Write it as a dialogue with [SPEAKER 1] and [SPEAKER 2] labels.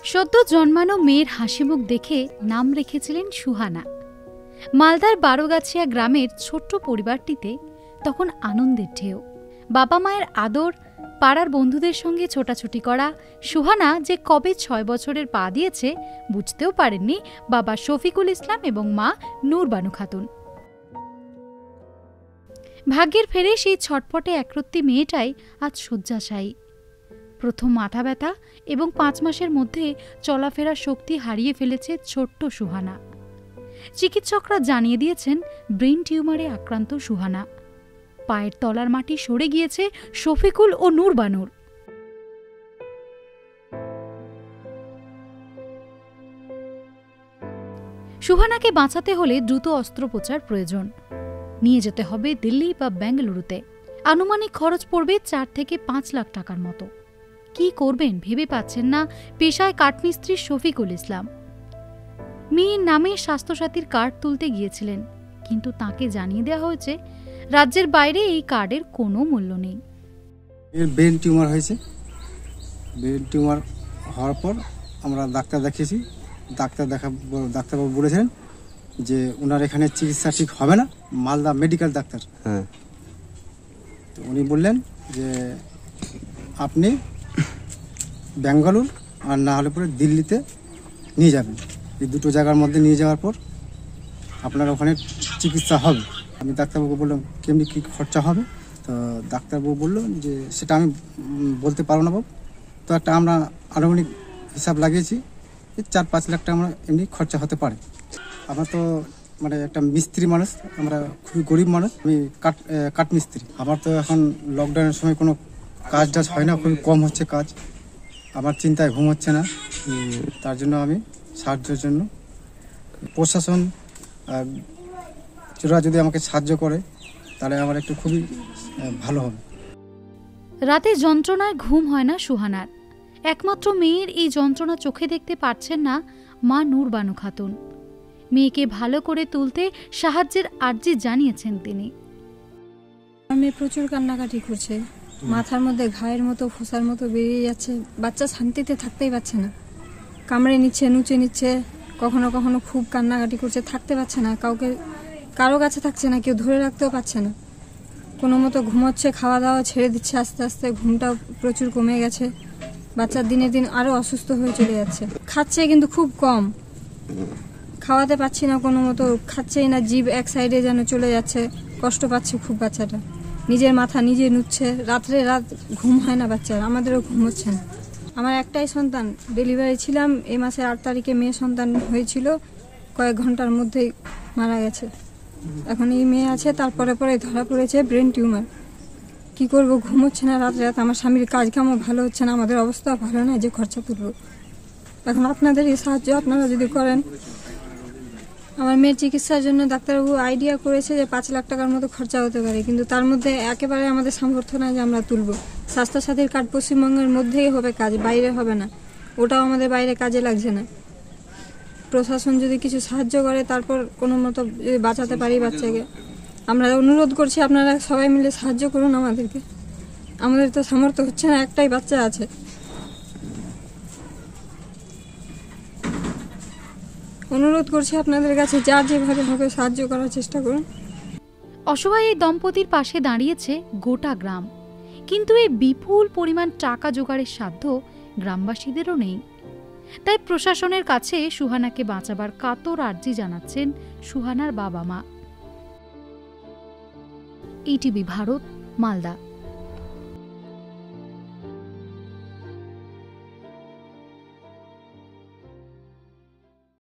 [SPEAKER 1] সদ্য জন্মানো মেয়ের হাসিমুখ দেখে নাম রেখেছিলেন সুহানা। মালদার বারোগাছিয়া গ্রামের ছোট্ট পরিবারটিতে তখন আনন্দের ঢেউ। বাবা মায়ের আদর, পাড়ার বন্ধুদের সঙ্গে ছোটাছুটি করা। সুহানা যে কবে 6 বছরের পা দিয়েছে বুঝতেও পারেননি বাবা শফিকুল ইসলাম এবং মা নূরবানু খাতুন। ভাগ্যের ফেরে সেই ছটপটে একরত্তি মেয়েটাই আজ শয্যাশায়ী। প্রথম মাথা ব্যথা এবং 5 মাসের মধ্যে চলাফেরার শক্তি হারিয়ে ফেলেছে ছোট্ট সুহানা। চিকিৎসকরা জানিয়ে দিয়েছেন ব্রেন টিউমারে আক্রান্ত সুহানা। পায়ের তলার মাটি সরে গিয়েছে শফিকুল ও নূরবানুর। সুহানাকে বাঁচাতে হলে দ্রুত অস্ত্রোপচার প্রয়োজন। নিয়ে যেতে হবে দিল্লি বা বেঙ্গালুরুতে। আনুমানিক খরচ পড়বে 4 থেকে 5 লাখ টাকার মতো। কি করবেন ভেবে পাচ্ছেন না পেশায় কাঠমিস্ত্রি শফিকুল ইসলাম। মেয়ের নামে স্বাস্থ্যসাথীর কার্ড তুলতে গিয়েছিলেন, কিন্তু তাকে জানিয়ে দেওয়া হয়েছে রাজ্যের বাইরে এই কার্ডের কোনো মূল্য নেই।
[SPEAKER 2] এর ব্রেন টিউমার হয়েছে। ব্রেন টিউমার হওয়ার পর আমরা ডাক্তার দেখিয়েছি। ডাক্তারবাবু বলেছেন যে ওনার এখানে চিকিৎসা ঠিক হবে না, মালদা মেডিকেল ডাক্তার। তো উনি বললেন যে আপনি বেঙ্গালুরু আর না হলে পরে দিল্লিতে নিয়ে যাবেন। এই দুটো জায়গার মধ্যে নিয়ে যাওয়ার পর আপনার ওখানে চিকিৎসা হবে। আমি ডাক্তারবাবুকে বললাম কেমনি কী খরচা হবে। তো ডাক্তারবাবু বললো যে সেটা আমি বলতে পারবো না বাবু। তো একটা আমরা আনুমানিক হিসাব লাগিয়েছি 4-5 লাখ টাকা আমরা এমনি খরচা হতে পারে। আমরা তো মানে একটা মিস্ত্রি মানুষ, আমরা খুবই গরিব মানুষ। আমি কাঠমিস্ত্রি। আমার তো এখন লকডাউনের সময় কোনো কাজ টাজ হয় না, খুবই কম হচ্ছে কাজ। আমার চিন্তায় ঘুম হচ্ছে না। তার জন্য আমি সাহায্যের জন্য প্রশাসন ওরা যদি আমাকে সাহায্য করে তাহলে আমার একটু খুবই ভালো হবে।
[SPEAKER 1] রাতে যন্ত্রণায় ঘুম হয় না সুহানার। একমাত্র মেয়ের এই যন্ত্রণা চোখে দেখতে পারছেন না মা নূরবানু খাতুন। মেয়েকে ভালো করে তুলতে সাহায্যের আর্জি জানিয়েছেন তিনি।
[SPEAKER 3] মেয়ে প্রচুর কান্নাকাটি করছে, মাথার মধ্যে ঘায়ের মতো ফোসার মতো বেরিয়ে যাচ্ছে। বাচ্চা শান্তিতে থাকতেই পারছে না, কামড়ে নিচ্ছে, নুচে নিচ্ছে। কখনো কখনো খুব কান্নাকাটি করছে, থাকতে পারছে না, কারো কাছে থাকছে না, কেউ ধরে রাখতেও পারছে না। কোনো মতো ঘুমোচ্ছে, খাওয়া দাওয়া ছেড়ে দিচ্ছে আস্তে আস্তে। ঘুমটাও প্রচুর কমে গেছে। বাচ্চা দিনে দিন আরও অসুস্থ হয়ে চলে যাচ্ছে। খাচ্ছে কিন্তু খুব কম, খাওয়াতে পারছি না কোনো মতো, খাচ্ছেই না। জিভ এক সাইডে যেন চলে যাচ্ছে, কষ্ট পাচ্ছে খুব বাচ্চাটা। নিজের মাথা নিজে নুচ্ছে, রাত্রে রাত ঘুম হয় না বাচ্চার, আমাদেরও ঘুম হচ্ছে না। আমার একটাই সন্তান, ডেলিভারি ছিলাম এই মাসের 8 তারিখে। মেয়ে সন্তান হয়েছিল, কয়েক ঘন্টার মধ্যেই মারা গেছে। এখন এই মেয়ে আছে, তারপরে পরে ধরা পড়েছে ব্রেন টিউমার। কি করব, ঘুম হচ্ছে না রাত রাত। আমার স্বামীর কাজ কামও ভালো হচ্ছে না, আমাদের অবস্থা ভালো না যে খরচা তুলব। এখন আপনাদের এই সাহায্য আপনারা যদি করেন। আমার মেয়ের চিকিৎসার জন্য ডাক্তারবাবু আইডিয়া করেছে যে 5 লাখ টাকার মতো খরচা হতে পারে, কিন্তু তার মধ্যে একেবারে আমাদের সামর্থ্য নাই যে আমরা তুলব। স্বাস্থ্যসাথীর কার্ড পশ্চিমবঙ্গের মধ্যেই হবে কাজ, বাইরে হবে না। ওটাও আমাদের বাইরে কাজে লাগছে না। প্রশাসন যদি কিছু সাহায্য করে, তারপর কোনো মতো যদি বাঁচাতে পারি বাচ্চাকে, আমরা অনুরোধ করছি আপনারা সবাই মিলে সাহায্য করুন আমাদেরকে। আমাদের তো সামর্থ্য হচ্ছে না, একটাই বাচ্চা আছে। অনুরোধ করছি আপনাদের কাছে, যার যেভাবে হবে সাহায্য করার চেষ্টা করুন।
[SPEAKER 1] অসহায় এই দম্পতির পাশে দাঁড়িয়েছে গোটা গ্রাম, কিন্তু এই বিপুল পরিমাণ টাকা জোগাড়ের সাধ্য গ্রামবাসীদেরও নেই। তাই প্রশাসনের কাছে সুহানাকে বাঁচাবার কাতর আর্জি জানাচ্ছেন সুহানার বাবা মা। ইটিভি ভারত, মালদা।